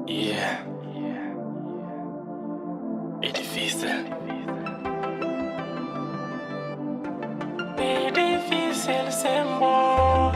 Yeah, é difícil. É difícil ser bom.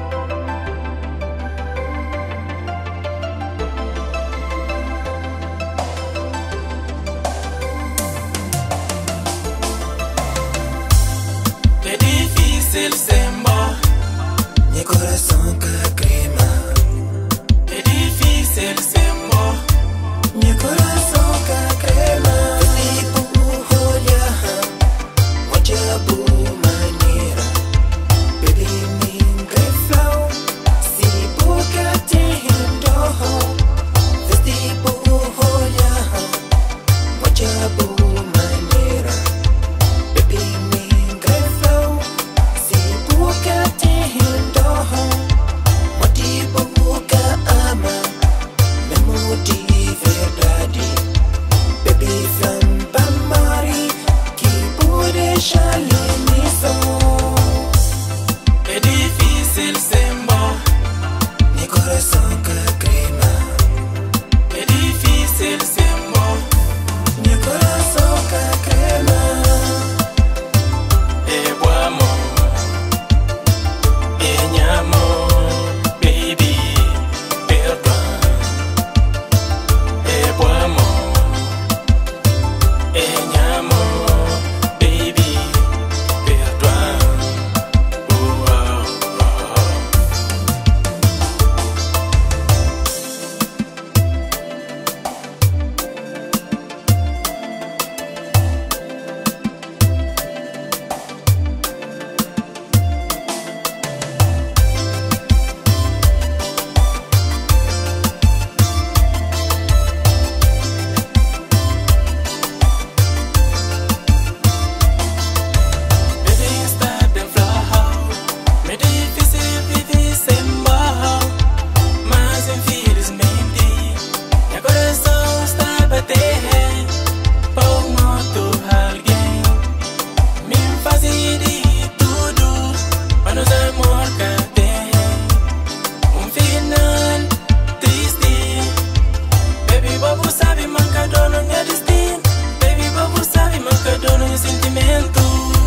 É difícil ser bom. Mi corazón que crema. É difícil ser bom. Mi corazón que crema. Tipo joya, mucha manera. Baby, mi flow. Si busca tiendo. Tipo joya, mucha manera. Baby, mi flow. Si busca tiendo. Motivo busca ama. Me motive verdade. Baby from Bamari, que por deixar nisso. É difícil ser bom. Mi coração que crema. É difícil ser bom. Mi coração que crema. É bom amor. É minha amor, baby. Perdão. É bom amor. É minha amor, baby. Perdão. Baby, está bem flow. É difícil viver sem bom. Mas infelizmente meu coração está a bater por outro alguém. Me faz de tudo para nos amor que tem final triste. Baby, bobo sabe manca dono meu destino. Baby, bobo sabe manca dono meu sentimento.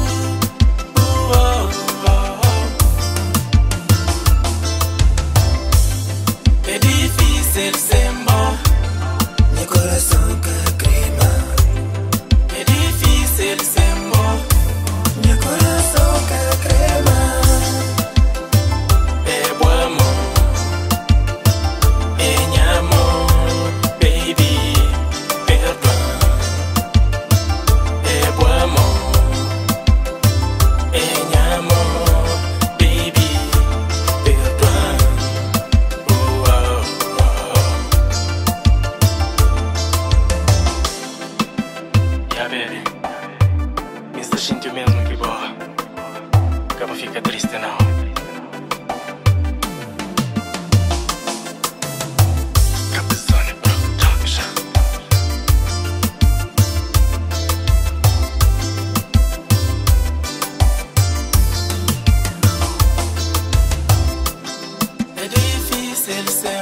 É difícil ser bom. Mi coração que crema. É difícil ser bom. Mi coração que crema. É bom amor. É minha amor, baby. Perdão. É bom amor. É minha amor, baby. Perdão. Yeah, baby. Me está sentindo mesmo que boa. Acaba fica triste não. Cabeçone Production. É difícil ser